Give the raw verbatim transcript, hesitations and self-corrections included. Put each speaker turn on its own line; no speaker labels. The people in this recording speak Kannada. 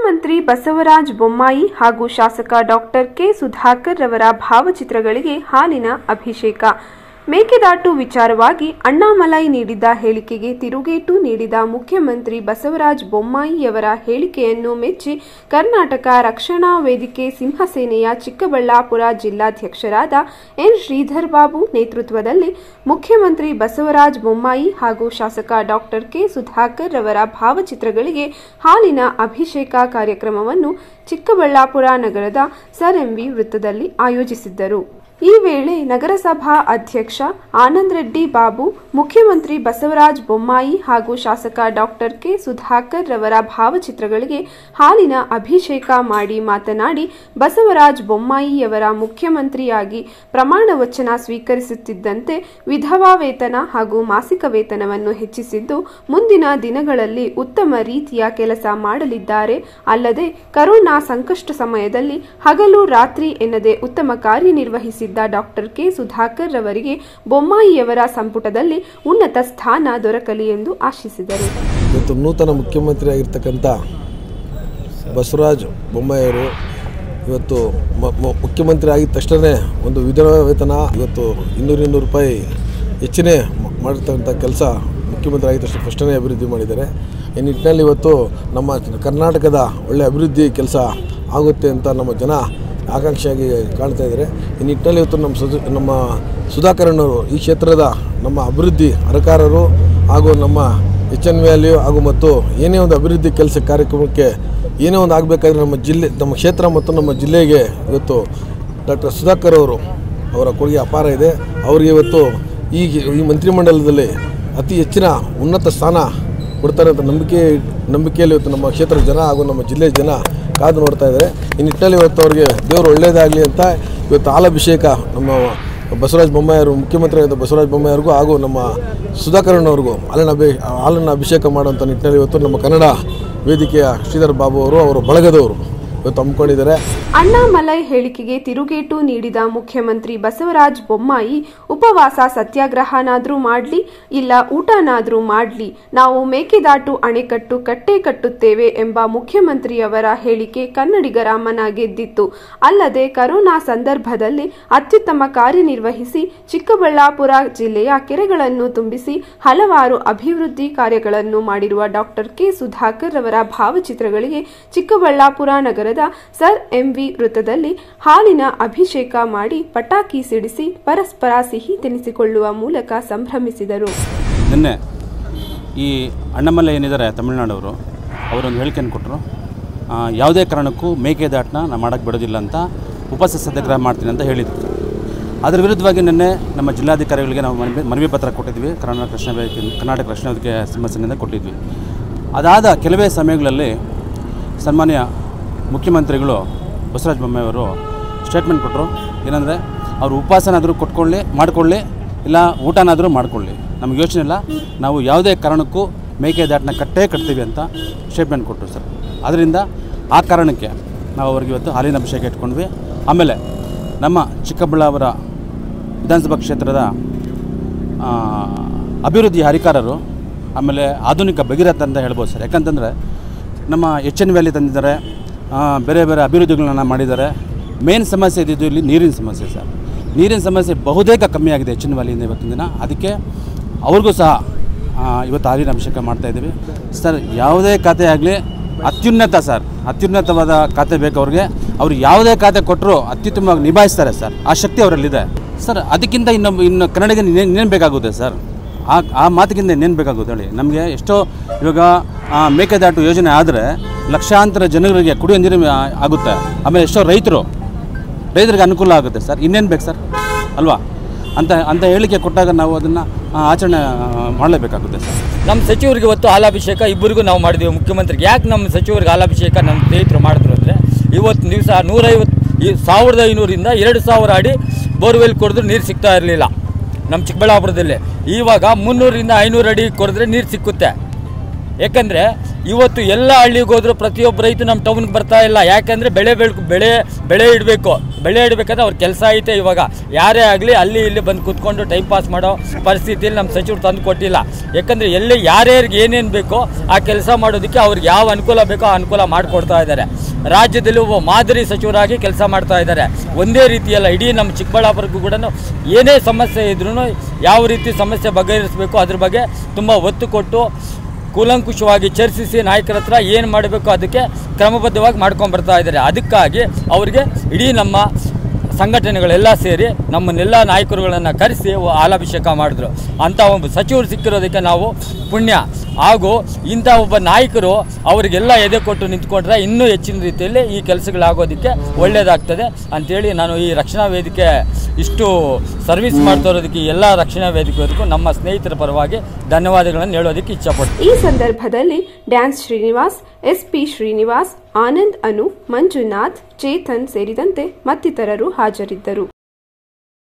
ಮುಖ್ಯಮಂತ್ರಿ ಬಸವರಾಜ ಬೊಮ್ಮಾಯಿ ಹಾಗೂ ಶಾಸಕ ಡಾಕ್ಟರ್ ಕೆ ಸುಧಾಕರ್ ರವರ ಭಾವಚಿತ್ರಗಳಿಗೆ ಹಾಲಿನ ಅಭಿಷೇಕ. ಮೇಕೆದಾಟು ವಿಚಾರವಾಗಿ ಅಣ್ಣಾಮಲೈ ನೀಡಿದ್ದ ಹೇಳಿಕೆಗೆ ತಿರುಗೇಟು ನೀಡಿದ ಮುಖ್ಯಮಂತ್ರಿ ಬಸವರಾಜ ಬೊಮ್ಮಾಯಿಯವರ ಹೇಳಿಕೆಯನ್ನು ಮೆಚ್ಚಿ ಕರ್ನಾಟಕ ರಕ್ಷಣಾ ವೇದಿಕೆ ಸಿಂಹಸೇನೆಯ ಚಿಕ್ಕಬಳ್ಳಾಪುರ ಜಿಲ್ಲಾಧ್ಯಕ್ಷರಾದ ಎನ್ ಶ್ರೀಧರ್ ಬಾಬು ನೇತೃತ್ವದಲ್ಲಿ ಮುಖ್ಯಮಂತ್ರಿ ಬಸವರಾಜ ಬೊಮ್ಮಾಯಿ ಹಾಗೂ ಶಾಸಕ ಡಾಕ್ಟರ್ ಕೆ ಸುಧಾಕರ್ ರವರ ಭಾವಚಿತ್ರಗಳಿಗೆ ಹಾಲಿನ ಅಭಿಷೇಕ ಕಾರ್ಯಕ್ರಮವನ್ನು ಚಿಕ್ಕಬಳ್ಳಾಪುರ ನಗರದ ಸರ್ ಎಂವಿ ವೃತ್ತದಲ್ಲಿ ಆಯೋಜಿಸಿದ್ದರು. ಈ ವೇಳೆ ನಗರಸಭಾ ಅಧ್ಯಕ್ಷ ಆನಂದ್ ರೆಡ್ಡಿ ಬಾಬು, ಮುಖ್ಯಮಂತ್ರಿ ಬಸವರಾಜ ಬೊಮ್ಮಾಯಿ ಹಾಗೂ ಶಾಸಕ ಡಾಕ್ಟರ್ ಕೆ ಸುಧಾಕರ್ ರವರ ಭಾವಚಿತ್ರಗಳಿಗೆ ಹಾಲಿನ ಅಭಿಷೇಕ ಮಾಡಿ ಮಾತನಾಡಿ, ಬಸವರಾಜ ಬೊಮ್ಮಾಯಿಯವರ ಮುಖ್ಯಮಂತ್ರಿಯಾಗಿ ಪ್ರಮಾಣ ವಚನ ಸ್ವೀಕರಿಸುತ್ತಿದ್ದಂತೆ ವಿಧವಾ ವೇತನ ಹಾಗೂ ಮಾಸಿಕ ವೇತನವನ್ನು ಹೆಚ್ಚಿಸಿದ್ದು, ಮುಂದಿನ ದಿನಗಳಲ್ಲಿ ಉತ್ತಮ ರೀತಿಯ ಕೆಲಸ ಮಾಡಲಿದ್ದಾರೆ. ಅಲ್ಲದೆ ಕರೋನಾ ಸಂಕಷ್ಟ ಸಮಯದಲ್ಲಿ ಹಗಲು ರಾತ್ರಿ ಎನ್ನದೆ ಉತ್ತಮ ಕಾರ್ಯನಿರ್ವಹಿಸಿ ಡಾಕ್ಟರ್ ಕೆ ಸುಧಾಕರ್ ರವರಿಗೆ ಬೊಮ್ಮಾಯಿಯವರ ಸಂಪುಟದಲ್ಲಿ ಉನ್ನತ ಸ್ಥಾನ ದೊರಕಲಿ ಎಂದು ಆಶಿಸಿದರು.
ಇವತ್ತು ನೂತನ ಮುಖ್ಯಮಂತ್ರಿ ಆಗಿರ್ತಕ್ಕಂಥ ಬಸವರಾಜ ಬೊಮ್ಮಾಯಿಯವರು ಇವತ್ತು ಮುಖ್ಯಮಂತ್ರಿ ಆಗಿದ ತಕ್ಷಣ ಒಂದು ವಿಧವಾ ವೇತನ ಇವತ್ತು ಇನ್ನೂರು ಇನ್ನೂರು ರೂಪಾಯಿ ಹೆಚ್ಚಿನ ಮಾಡಿರ್ತಕ್ಕಂಥ ಕೆಲಸ ಮುಖ್ಯಮಂತ್ರಿ ಆಗಿದ ತಕ್ಷಣ ಫಸ್ಟನೇ ಅಭಿವೃದ್ಧಿ ಮಾಡಿದ್ದಾರೆ. ಈ ನಿಟ್ಟಿನಲ್ಲಿ ಇವತ್ತು ನಮ್ಮ ಕರ್ನಾಟಕದ ಒಳ್ಳೆಯ ಅಭಿವೃದ್ಧಿ ಕೆಲಸ ಆಗುತ್ತೆ ಅಂತ ನಮ್ಮ ಜನ ಆಕಾಂಕ್ಷೆಯಾಗಿ ಕಾಣ್ತಾ ಇದ್ದಾರೆ. ಈ ನಿಟ್ಟಿನಲ್ಲಿ ಇವತ್ತು ನಮ್ಮ ಸುಧಾ ನಮ್ಮ ಸುಧಾಕರಣ್ಣವರು ಈ ಕ್ಷೇತ್ರದ ನಮ್ಮ ಅಭಿವೃದ್ಧಿ ಅಧಿಕಾರರು ಹಾಗೂ ನಮ್ಮ ಎಚ್ ಎನ್ ವ್ಯಾಲ್ಯೂ ಹಾಗೂ ಮತ್ತು ಏನೇ ಒಂದು ಅಭಿವೃದ್ಧಿ ಕೆಲಸ ಕಾರ್ಯಕ್ರಮಕ್ಕೆ ಏನೇ ಒಂದು ಆಗಬೇಕಾದ್ರೆ ನಮ್ಮ ಜಿಲ್ಲೆ ನಮ್ಮ ಕ್ಷೇತ್ರ ಮತ್ತು ನಮ್ಮ ಜಿಲ್ಲೆಗೆ ಇವತ್ತು ಡಾಕ್ಟರ್ ಸುಧಾಕರ್ ಅವರು ಅವರ ಕೊಡುಗೆ ಅಪಾರ ಇದೆ. ಅವರಿಗೆ ಇವತ್ತು ಈ ಈ ಮಂತ್ರಿಮಂಡಲದಲ್ಲಿ ಅತಿ ಹೆಚ್ಚಿನ ಉನ್ನತ ಸ್ಥಾನ ಕೊಡ್ತಾರೆ ಅಂತ ನಂಬಿಕೆ ನಂಬಿಕೆಯಲ್ಲಿ ಇವತ್ತು ನಮ್ಮ ಕ್ಷೇತ್ರದ ಜನ ಹಾಗೂ ನಮ್ಮ ಜಿಲ್ಲೆಯ ಜನ ಕಾದು ನೋಡ್ತಾ ಇದ್ದಾರೆ. ಈ ನಿಟ್ಟಿನಲ್ಲಿ ಇವತ್ತು ಅವರಿಗೆ ದೇವರು ಒಳ್ಳೆಯದಾಗಲಿ ಅಂತ ಇವತ್ತು ಹಾಲಭಿಷೇಕ ನಮ್ಮ ಬಸವರಾಜ ಬೊಮ್ಮಾಯಿಯವರು ಮುಖ್ಯಮಂತ್ರಿ ಆಗಿದ್ದ ಬಸವರಾಜ ಬೊಮ್ಮಾಯಿಯವ್ರಿಗೂ ಹಾಗೂ ನಮ್ಮ ಸುಧಾಕರಣ್ಣವ್ರಿಗೂ ಹಾಲಿನ ಅಭಿ ಹಾಲನ್ನು ಅಭಿಷೇಕ ಮಾಡುವಂಥ ನಿಟ್ಟಿನಲ್ಲಿ ಇವತ್ತು ನಮ್ಮ ಕನ್ನಡ ವೇದಿಕೆಯ ಶ್ರೀಧರ್ ಬಾಬು ಅವರು ಅವರ ಬಳಗದವರು ಇವತ್ತು ಹಮ್ಮಿಕೊಂಡಿದ್ದಾರೆ.
ಅಣ್ಣಾಮಲೈ ಹೇಳಿಕೆಗೆ ತಿರುಗೇಟು ನೀಡಿದ ಮುಖ್ಯಮಂತ್ರಿ ಬಸವರಾಜ ಬೊಮ್ಮಾಯಿ, ಉಪವಾಸ ಸತ್ಯಾಗ್ರಹನಾದ್ರೂ ಮಾಡ್ಲಿ, ಇಲ್ಲ ಊಟನಾದ್ರೂ ಮಾಡ್ಲಿ, ನಾವು ಮೇಕೆದಾಟು ಅಣೆಕಟ್ಟು ಕಟ್ಟೇ ಕಟ್ಟುತ್ತೇವೆ ಎಂಬ ಮುಖ್ಯಮಂತ್ರಿಯವರ ಹೇಳಿಕೆ ಕನ್ನಡಿಗರ ಮನ ಗೆದ್ದಿತ್ತು. ಅಲ್ಲದೆ ಕರೋನಾ ಸಂದರ್ಭದಲ್ಲಿ ಅತ್ಯುತ್ತಮ ಕಾರ್ಯನಿರ್ವಹಿಸಿ ಚಿಕ್ಕಬಳ್ಳಾಪುರ ಜಿಲ್ಲೆಯ ಕೆರೆಗಳನ್ನು ತುಂಬಿಸಿ ಹಲವಾರು ಅಭಿವೃದ್ಧಿ ಕಾರ್ಯಗಳನ್ನು ಮಾಡಿರುವ ಡಾಕ್ಟರ್ ಕೆ ಸುಧಾಕರ್ ರವರ ಭಾವಚಿತ್ರಗಳಿಗೆ ಚಿಕ್ಕಬಳ್ಳಾಪುರ ನಗರದ ಸರ್ ಎಂವಿ ವೃತ್ತದಲ್ಲಿ ಹಾಲಿನ ಅಭಿಷೇಕ ಮಾಡಿ ಪಟಾಕಿ ಸಿಡಿಸಿ ಪರಸ್ಪರ ಸಿಹಿ ತಿನಿಸಿಕೊಳ್ಳುವ ಮೂಲಕ ಸಂಭ್ರಮಿಸಿದರು.
ನಿನ್ನೆ ಈ ಅಣ್ಣಾಮಲೈ ಏನಿದ್ದಾರೆ ತಮಿಳುನಾಡವರು ಅವರೊಂದು ಹೇಳಿಕೆಯನ್ನು ಕೊಟ್ಟರು. ಯಾವುದೇ ಕಾರಣಕ್ಕೂ ಮೇಕೆದಾಟನ್ನ ನಾನು ಮಾಡೋಕ್ಕೆ ಬಿಡೋದಿಲ್ಲ ಅಂತ ಉಪವಾಸ ಸತ್ಯಾಗ್ರಹ ಮಾಡ್ತೀನಿ ಅಂತ ಹೇಳಿದರು. ಅದರ ವಿರುದ್ಧವಾಗಿ ನಿನ್ನೆ ನಮ್ಮ ಜಿಲ್ಲಾಧಿಕಾರಿಗಳಿಗೆ ನಾವು ಮನವಿ ಮನವಿ ಪತ್ರ ಕೊಟ್ಟಿದ್ವಿ. ಕರ್ನಾಟಕ ರಕ್ಷಣಾ ವೇದಿಕೆ ಕರ್ನಾಟಕ ರಕ್ಷಣಾ ವೇದಿಕೆ ಸಿಂಹಸೇನೆಯಿಂದ ಕೊಟ್ಟಿದ್ವಿ. ಅದಾದ ಕೆಲವೇ ಸಮಯಗಳಲ್ಲಿ ಸನ್ಮಾನ್ಯ ಮುಖ್ಯಮಂತ್ರಿಗಳು ಬಸವರಾಜ ಬೊಮ್ಮಾಯಿಯವರು ಸ್ಟೇಟ್ಮೆಂಟ್ ಕೊಟ್ಟರು. ಏನಂದರೆ ಅವರು ಉಪವಾಸನಾದರೂ ಕೊಟ್ಕೊಳ್ಳಿ ಮಾಡಿಕೊಳ್ಳಿ, ಇಲ್ಲ ಊಟನಾದರೂ ಮಾಡಿಕೊಳ್ಳಿ, ನಮಗೆ ಯೋಚನೆ ಇಲ್ಲ, ನಾವು ಯಾವುದೇ ಕಾರಣಕ್ಕೂ ಮೇಕೆದಾಟನ್ನ ಕಟ್ಟೇ ಕಟ್ತೀವಿ ಅಂತ ಸ್ಟೇಟ್ಮೆಂಟ್ ಕೊಟ್ಟರು ಸರ್. ಅದರಿಂದ ಆ ಕಾರಣಕ್ಕೆ ನಾವು ಅವ್ರಿಗೆ ಇವತ್ತು ಹಾಲಿನ ಅಭಿಷೇಕ ಇಟ್ಕೊಂಡ್ವಿ. ಆಮೇಲೆ ನಮ್ಮ ಚಿಕ್ಕಬಳ್ಳಾಪುರ ವಿಧಾನಸಭಾ ಕ್ಷೇತ್ರದ ಅಭಿವೃದ್ಧಿ ಅಧಿಕಾರರು, ಆಮೇಲೆ ಆಧುನಿಕ ಭಗೀರಥ ಅಂತ ಹೇಳ್ಬೋದು ಸರ್. ಯಾಕಂತಂದರೆ ನಮ್ಮ ಎಚ್ ಎನ್ ವ್ಯಾಲಿ ತಂದಿದ್ದಾರೆ, ಬೇರೆ ಬೇರೆ ಅಭಿವೃದ್ಧಿಗಳನ್ನ ಮಾಡಿದ್ದಾರೆ. ಮೇನ್ ಸಮಸ್ಯೆ ಇದ್ದಿದ್ದು ಇಲ್ಲಿ ನೀರಿನ ಸಮಸ್ಯೆ ಸರ್. ನೀರಿನ ಸಮಸ್ಯೆ ಬಹುತೇಕ ಕಮ್ಮಿ ಆಗಿದೆ ಎಚ್ ಎನ್ ವ್ಯಾಲಿಯಿಂದ ಇವತ್ತಿನ ದಿನ. ಅದಕ್ಕೆ ಅವ್ರಿಗೂ ಸಹ ಇವತ್ತು ಹಾಲಿನ ಅಭಿಷೇಕ ಮಾಡ್ತಾಯಿದ್ದೀವಿ ಸರ್. ಯಾವುದೇ ಖಾತೆ ಆಗಲಿ ಅತ್ಯುನ್ನತ ಸರ್, ಅತ್ಯುನ್ನತವಾದ ಖಾತೆ ಬೇಕು ಅವ್ರಿಗೆ. ಅವ್ರು ಯಾವುದೇ ಖಾತೆ ಕೊಟ್ಟರು ಅತ್ಯುತ್ತಮವಾಗಿ ನಿಭಾಯಿಸ್ತಾರೆ ಸರ್. ಆ ಶಕ್ತಿ ಅವರಲ್ಲಿದೆ ಸರ್. ಅದಕ್ಕಿಂತ ಇನ್ನೊಬ್ಬ ಇನ್ನು ಕನ್ನಡಿಗ ಇನ್ನೇನು ಬೇಕಾಗುತ್ತೆ ಸರ್? ಆ ಆ ಮಾತಿಗಿಂತ ಇನ್ನೇನು ಬೇಕಾಗುತ್ತೆ ಹೇಳಿ? ನಮಗೆ ಎಷ್ಟೋ ಇವಾಗ ಮೇಕೆದಾಟು ಯೋಜನೆ ಆದರೆ ಲಕ್ಷಾಂತರ ಜನರಿಗೆ ಕುಡಿಯೋ ನೀರು ಆಗುತ್ತೆ. ಆಮೇಲೆ ಎಷ್ಟೋ ರೈತರು ರೈತರಿಗೆ ಅನುಕೂಲ ಆಗುತ್ತೆ ಸರ್. ಇನ್ನೇನು ಬೇಕು ಸರ್ ಅಲ್ವಾ? ಅಂತ ಅಂತ ಹೇಳಿಕೆ ಕೊಟ್ಟಾಗ ನಾವು ಅದನ್ನು ಆಚರಣೆ ಮಾಡಲೇಬೇಕಾಗುತ್ತೆ ಸರ್.
ನಮ್ಮ ಸಚಿವರಿಗೆ ಇವತ್ತು ಹಾಲಾಭಿಷೇಕ ಇಬ್ಬರಿಗೂ ನಾವು ಮಾಡಿದ್ದೀವಿ ಮುಖ್ಯಮಂತ್ರಿಗೆ. ಯಾಕೆ ನಮ್ಮ ಸಚಿವರಿಗೆ ಹಾಲಾಭಿಷೇಕ ನಮ್ಮ ಸ್ನೇಹಿತರು ಮಾಡಿದ್ರು ಅಂದರೆ, ಇವತ್ತು ದಿವಸ ನೂರೈವತ್ತು ಈ ಸಾವಿರದ ಐನೂರಿಂದ ಎರಡು ಸಾವಿರ ಅಡಿ ಬೋರ್ವೆಲ್ ಕೊಡಿದ್ರು ನೀರು ಸಿಗ್ತಾ ಇರಲಿಲ್ಲ ನಮ್ಮ ಚಿಕ್ಕಬಳ್ಳಾಪುರದಲ್ಲಿ. ಇವಾಗ ಮುನ್ನೂರಿಂದ ಐನೂರು ಅಡಿ ಕೊಡಿದ್ರೆ ನೀರು ಸಿಕ್ಕುತ್ತೆ. ಯಾಕಂದರೆ ಇವತ್ತು ಎಲ್ಲ ಹಳ್ಳಿಗೆ ಹೋದರೂ ಪ್ರತಿಯೊಬ್ಬ ರೈತ ನಮ್ಮ ಟೌನ್ಗೆ ಬರ್ತಾ ಇಲ್ಲ. ಯಾಕೆಂದರೆ ಬೆಳೆ ಬೆಳ್ ಬೆಳೆ ಬೆಳೆ ಇಡಬೇಕು. ಬೆಳೆ ಇಡಬೇಕಾದ್ರೆ ಅವ್ರ ಕೆಲಸ ಐತೆ. ಇವಾಗ ಯಾರೇ ಆಗಲಿ ಅಲ್ಲಿ ಇಲ್ಲಿ ಬಂದು ಕೂತ್ಕೊಂಡು ಟೈಮ್ ಪಾಸ್ ಮಾಡೋ ಪರಿಸ್ಥಿತಿಯಲ್ಲಿ ನಮ್ಮ ಸಚಿವರು ತಂದು ಕೊಟ್ಟಿಲ್ಲ. ಯಾಕಂದರೆ ಎಲ್ಲಿ ಯಾರ್ಯಾರಿಗೆ ಏನೇನು ಬೇಕೋ ಆ ಕೆಲಸ ಮಾಡೋದಕ್ಕೆ ಅವ್ರಿಗೆ ಯಾವ ಅನುಕೂಲ ಬೇಕೋ ಆ ಅನುಕೂಲ ಮಾಡಿಕೊಡ್ತಾ ಇದ್ದಾರೆ. ರಾಜ್ಯದಲ್ಲಿ ಒಬ್ಬ ಮಾದರಿ ಸಚಿವರಾಗಿ ಕೆಲಸ ಮಾಡ್ತಾ ಇದ್ದಾರೆ. ಒಂದೇ ರೀತಿಯಲ್ಲ, ಇಡೀ ನಮ್ಮ ಚಿಕ್ಕಬಳ್ಳಾಪುರಕ್ಕೂ ಕೂಡ ಏನೇ ಸಮಸ್ಯೆ ಇದ್ರೂ ಯಾವ ರೀತಿ ಸಮಸ್ಯೆ ಬಗೆಹರಿಸಬೇಕು ಅದ್ರ ಬಗ್ಗೆ ತುಂಬ ಒತ್ತು ಕೊಟ್ಟು ಕೂಲಂಕುಷವಾಗಿ ಚರ್ಚಿಸಿ ನಾಯಕರ ಹತ್ರ ಏನು ಮಾಡಬೇಕು ಅದಕ್ಕೆ ಕ್ರಮಬದ್ಧವಾಗಿ ಮಾಡ್ಕೊಂಡು ಬರ್ತಾ ಇದ್ದಾರೆ. ಅದಕ್ಕಾಗಿ ಅವರಿಗೆ ಇಡೀ ನಮ್ಮ ಸಂಘಟನೆಗಳೆಲ್ಲ ಸೇರಿ ನಮ್ಮನ್ನೆಲ್ಲ ನಾಯಕರುಗಳನ್ನು ಕರೆಸಿ ಹಾಲಾಭಿಷೇಕ ಮಾಡಿದ್ರು. ಅಂಥ ಒಬ್ಬ ಸಚಿವರು ಸಿಕ್ಕಿರೋದಕ್ಕೆ ನಾವು ಪುಣ್ಯ. ಹಾಗೂ ಇಂಥ ಒಬ್ಬ ನಾಯಕರು ಅವರಿಗೆಲ್ಲ ಎದೆ ಕೊಟ್ಟು ನಿಂತ್ಕೊಂಡ್ರೆ ಇನ್ನೂ ಹೆಚ್ಚಿನ ರೀತಿಯಲ್ಲಿ ಈ ಕೆಲಸಗಳಾಗೋದಕ್ಕೆ ಒಳ್ಳೆಯದಾಗ್ತದೆ ಅಂಥೇಳಿ ನಾನು ಈ ರಕ್ಷಣಾ ವೇದಿಕೆ ಇಷ್ಟು ಸರ್ವಿಸ್ ಮಾಡ್ತಾ ಇರೋದಕ್ಕೆ ಎಲ್ಲ ರಕ್ಷಣಾ ವೇದಿಕೆವರೆಗೂ ನಮ್ಮ ಸ್ನೇಹಿತರ ಪರವಾಗಿ ಧನ್ಯವಾದಗಳನ್ನು ಹೇಳೋದಕ್ಕೆ ಇಚ್ಛಪಡ್ತೀನಿ.
ಈ ಸಂದರ್ಭದಲ್ಲಿ dance Srinivas, S P Srinivas, Anand, Anu, Manjunath, Chetan ಸೇರಿದಂತೆ ಮತ್ತಿತರರು ಹಾಜರಿದ್ದರು.